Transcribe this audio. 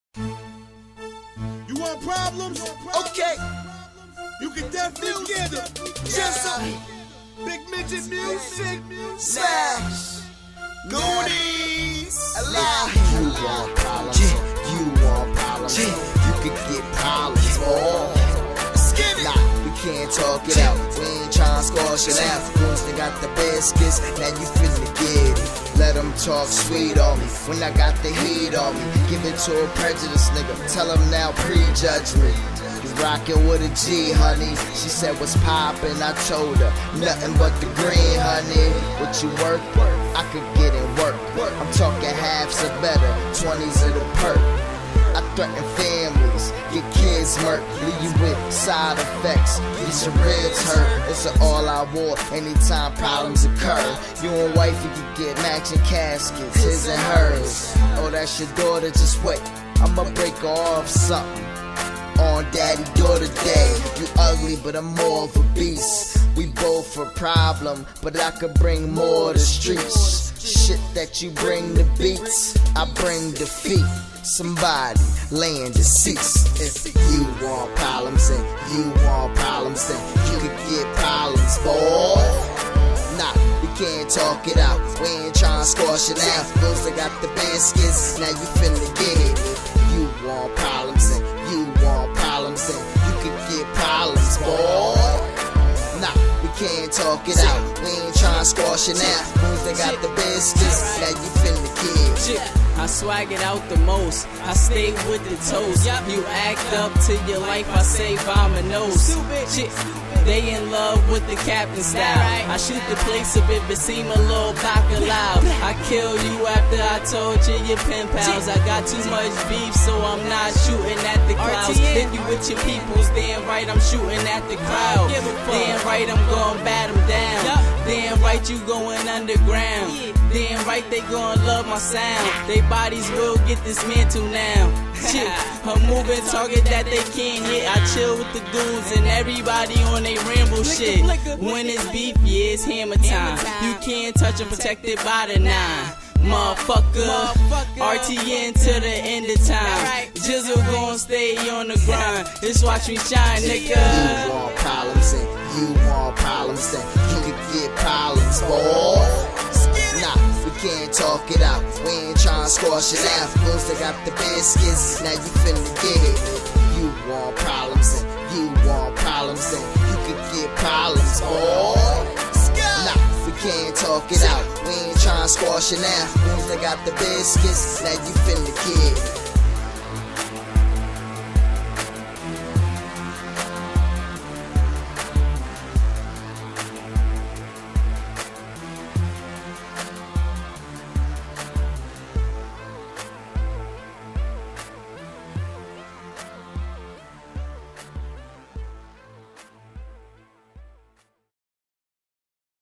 You want problems? Okay. You can definitely get them. Just Big Midget Music. Smash. Goonies. Alive. You want problems? You want problems? You could get problems, boy. Nah, we can't talk it out. We ain't tryna squash it out. Once they got the biscuits, now you finna get it. Let them talk sweet on me when I got the heat on me. Give it to a prejudice nigga. Tell them now prejudge me. You rockin' with a G, honey. She said what's poppin', I told her nothing but the green, honey. What you work? I could get in work. I'm talking halves or better, 20s of the perk. I threaten families, get kids murked, leave you with side effects, get your ribs hurt. It's an all-out war anytime problems occur. You and wifey could get matching caskets, his and hers. Oh, that's your daughter, just wait, I'ma break her off something. On daddy-daughter day, you ugly but I'm more of a beast. We both a problem, but I could bring more to streets. Shit that you bring the beats, I bring defeat. Somebody laying deceased. If you want problems and you want problems, then you could get problems, boy. Nah, we can't talk it out. We ain't tryna squash it out. Those that got the biscuits, now you finna get it. If you want problems and you want problems, then you could get problems, boy. Nah, we can't talk it out. We ain't tryna squash it out. Those that got the biscuits, now you finna get it. I swag it out the most, I stay with the toast. You act up to your life, I say nose. Shit, they in love with the captain style. I shoot the place a bit, but seem a little bacalao. I kill you after I told you your pen pals. I got too much beef, so I'm not shooting at the clouds. Hit you with your peoples, damn right I'm shooting at the crowd. Damn right I'm gonna bat them down. Damn right you going underground. Damn right they gonna love my sound. They bodies will get dismantled now. Shit, a moving target that they can't hit. I chill with the goons and everybody on they ramble shit. When it's beef, yeah, it's hammer time. You can't touch them, protected by the 9. Motherfucker, RTN to the end of time. Jizzle gon' stay on the grind. Just watch me shine, nigga. You want problems and you want problems, then you could get problems, boy. Nah, we can't talk it out. We ain't tryna squash it out. Those that got the biscuits, now you finna get it. You want problems and you want problems, then you could get problems, boy. Nah, we can't talk it out. We ain't tryna squash it out. Those that got the biscuits, now you finna get it.